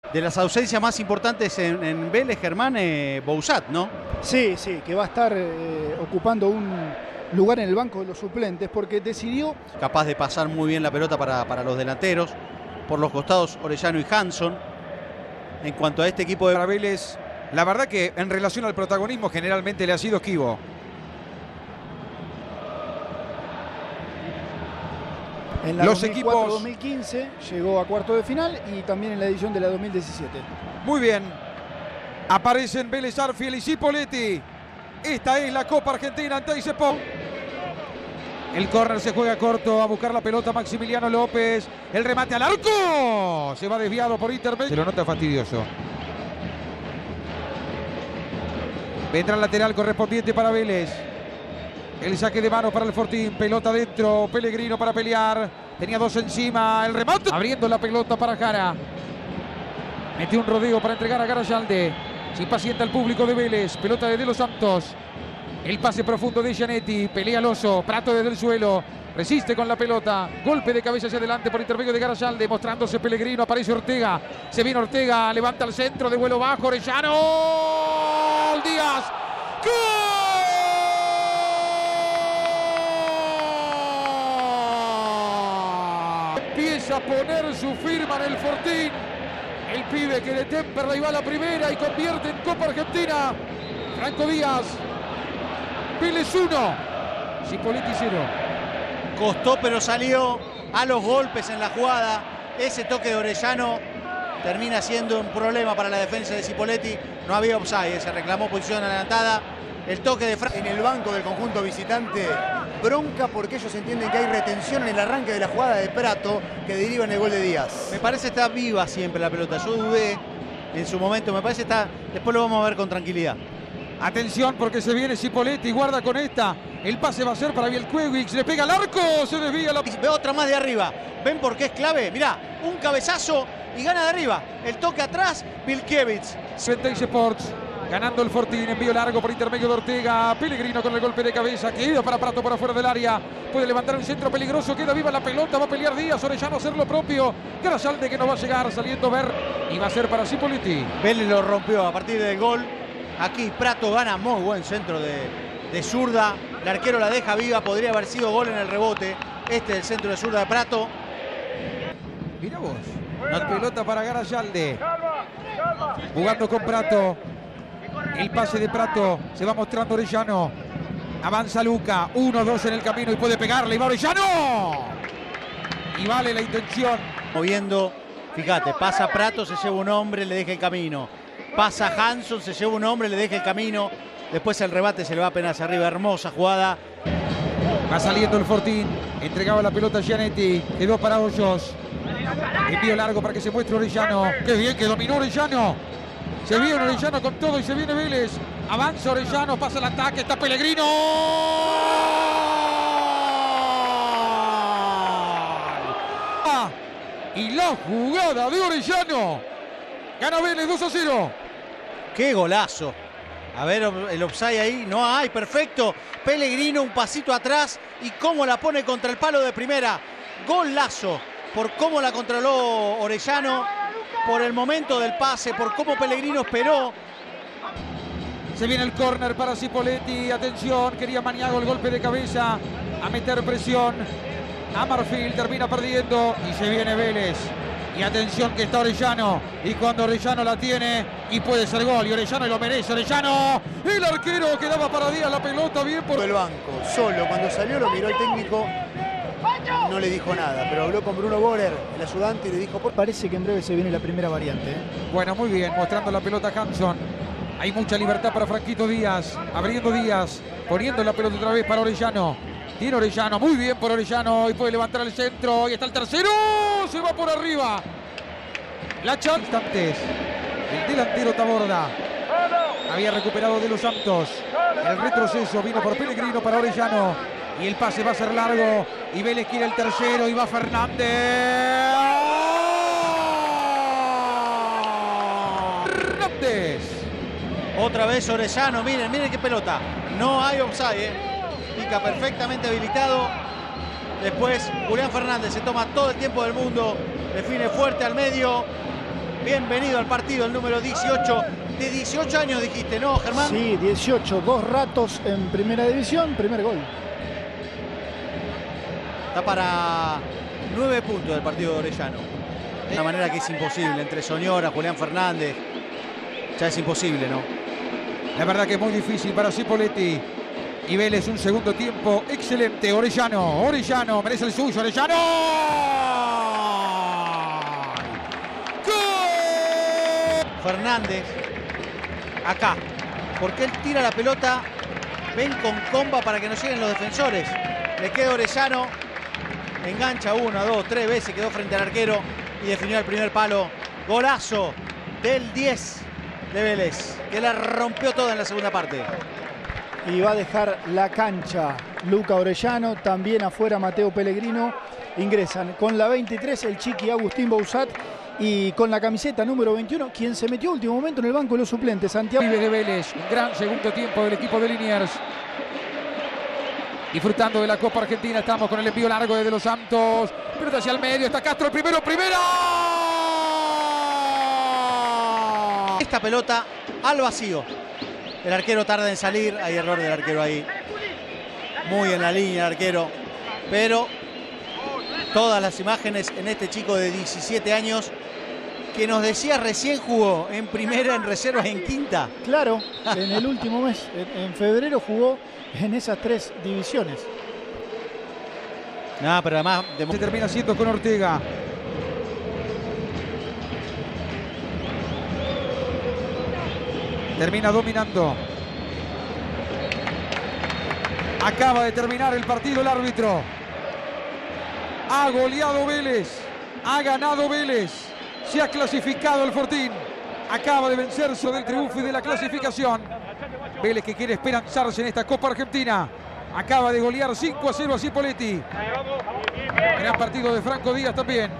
De las ausencias más importantes en Vélez, Germán, Bouzat, ¿no? Sí, sí, que va a estar ocupando un lugar en el banco de los suplentes porque decidió... Capaz de pasar muy bien la pelota para los delanteros. Por los costados, Orellano y Hanson. En cuanto a este equipo de... Para Vélez, la verdad que en relación al protagonismo generalmente le ha sido esquivo. En la Los 2004-2015 llegó a cuarto de final y también en la edición de la 2017. Muy bien. Aparecen Vélez Arfiel y Cipolletti. Esta es la Copa Argentina ante Isepó. El córner se juega corto, a buscar la pelota Maximiliano López. El remate al arco. Se va desviado por intermedio. Se lo nota fastidioso. Vendrá el lateral correspondiente para Vélez. El saque de mano para el Fortín. Pelota dentro. Pellegrino para pelear. Tenía dos encima. El remate. Abriendo la pelota para Jara. Metió un rodeo para entregar a Garayalde. Se impacienta el público de Vélez. Pelota de Los Santos. El pase profundo de Gianetti. Pelea al oso. Prato desde el suelo. Resiste con la pelota. Golpe de cabeza hacia adelante por intermedio de Garayalde. Mostrándose Pellegrino. Aparece Ortega. Se viene Ortega. Levanta el centro de vuelo bajo. Orellano. Díaz. ¡Gol! Empieza a poner su firma en el Fortín. El pibe que de Temperley va a la primera y convierte en Copa Argentina. Franco Díaz. Vélez 1. Cipolletti 0. Costó, pero salió a los golpes en la jugada. Ese toque de Orellano termina siendo un problema para la defensa de Cipolletti. No había offside, se reclamó posición adelantada. El toque de En el banco del conjunto visitante, bronca porque ellos entienden que hay retención en el arranque de la jugada de Prato que deriva en el gol de Díaz. Me parece que está viva siempre la pelota. Yo dudé en su momento, me parece que está... Después lo vamos a ver con tranquilidad. Atención porque se viene Cipolletti, guarda con esta. El pase va a ser para Bielkiewicz, le pega al arco, se desvía la... Ve otra más de arriba. ¿Ven por qué es clave? Mirá, un cabezazo y gana de arriba. El toque atrás, Bielkiewicz. Senteis Sports, ganando el Fortín, envío largo por intermedio de Ortega. Pellegrino con el golpe de cabeza, queda para Prato por afuera del área. Puede levantar un centro peligroso, queda viva la pelota, va a pelear Díaz, Orellano a hacer lo propio. Garayalde que no va a llegar, saliendo Ver. Y va a ser para Cipolletti. Vélez lo rompió a partir del gol. Aquí Prato gana, muy buen centro de zurda. El arquero la deja viva, podría haber sido gol en el rebote. Este es el centro de zurda de Prato. Mirá vos, la pelota para Garayalde. Jugando con Prato. El pase de Prato, se va mostrando Orellano. Avanza Luca, 1-2 en el camino y puede pegarle. Y va Orellano. Y vale la intención. Moviendo, fíjate, pasa Prato, se lleva un hombre, le deja el camino. Pasa Hanson, se lleva un hombre, le deja el camino. Después el rebate se le va apenas arriba. Hermosa jugada. Va saliendo el Fortín. Entregaba la pelota a Gianetti. Quedó para Hoyos. Envío largo para que se muestre Orellano. Qué bien que dominó Orellano. Se viene Orellano con todo y se viene Vélez. Avanza Orellano, pasa el ataque. Está Pellegrino. Y la jugada de Orellano. Gana Vélez 2-0. ¡Qué golazo! A ver el offside ahí. No hay, perfecto. Pellegrino un pasito atrás. Y cómo la pone contra el palo de primera. Golazo. Por cómo la controló Orellano. Por el momento del pase. Por cómo Pellegrino esperó. Se viene el córner para Cipolletti. Atención, quería Maniago el golpe de cabeza. A meter presión. Amarfield termina perdiendo. Y se viene Vélez. Y atención que está Orellano. Y cuando Orellano la tiene y puede ser gol. Y Orellano lo merece. Orellano. El arquero que daba para Díaz la pelota bien por el banco, solo. Cuando salió lo miró el técnico. No le dijo nada, pero habló con Bruno Borer, el ayudante, y le dijo... Parece que en breve se viene la primera variante. Bueno, muy bien. Mostrando la pelota Hanson. Hay mucha libertad para Franquito Díaz. Abriendo Díaz. Poniendo la pelota otra vez para Orellano. Tiene Orellano, muy bien por Orellano y puede levantar el centro. Y está el tercero, se va por arriba. La chance. Instantes. El delantero Taborda. Había recuperado de Los Santos. El retroceso vino por Pellegrino para Orellano. Y el pase va a ser largo. Y Vélez quiere el tercero y va Fernández. Fernández. Otra vez Orellano, miren, miren qué pelota. No hay offside, Pica perfectamente habilitado. Después Julián Fernández se toma todo el tiempo del mundo. Define fuerte al medio. Bienvenido al partido, el número 18. De 18 años dijiste, ¿no, Germán? Sí, 18, 2 ratos en primera división, primer gol. Está para 9 puntos del partido de Orellano. De una manera que es imposible, entre Soñora, Julián Fernández. Ya es imposible, ¿no? La verdad que es muy difícil para Cipoletti. Y Vélez un segundo tiempo excelente. Orellano merece el suyo. Orellano. ¡Gol! Fernández, acá. Porque él tira la pelota, ven con comba para que no lleguen los defensores. Le queda Orellano, engancha 1, 2, 3 veces, quedó frente al arquero y definió el primer palo. Golazo del 10 de Vélez, que la rompió toda en la segunda parte. Y va a dejar la cancha Luca Orellano, también afuera Mateo Pellegrino. Ingresan con la 23 el Chiqui Agustín Bouzat y con la camiseta número 21, quien se metió último momento en el banco de los suplentes, Santiago. De Vélez, un gran segundo tiempo del equipo de Liniers. Disfrutando de la Copa Argentina, estamos con el envío largo de Los Santos. Pelota hacia el medio, está Castro, el primero, primera. Esta pelota al vacío. El arquero tarda en salir, hay error del arquero ahí. Muy en la línea el arquero, pero todas las imágenes en este chico de 17 años que nos decía recién jugó en primera, en reservas, en quinta. Claro, en el último mes, en febrero jugó en esas 3 divisiones. No, pero además... Se termina haciendo con Ortega. Termina dominando. Acaba de terminar el partido el árbitro. Ha goleado Vélez. Ha ganado Vélez. Se ha clasificado el Fortín. Acaba de vencerse del triunfo y de la clasificación. Vélez que quiere esperanzarse en esta Copa Argentina. Acaba de golear 5-0 a Cipoletti. Gran partido de Franco Díaz también.